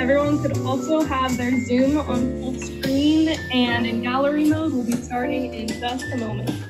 everyone could also have their Zoom on full screen, and in gallery mode will be starting in just a moment.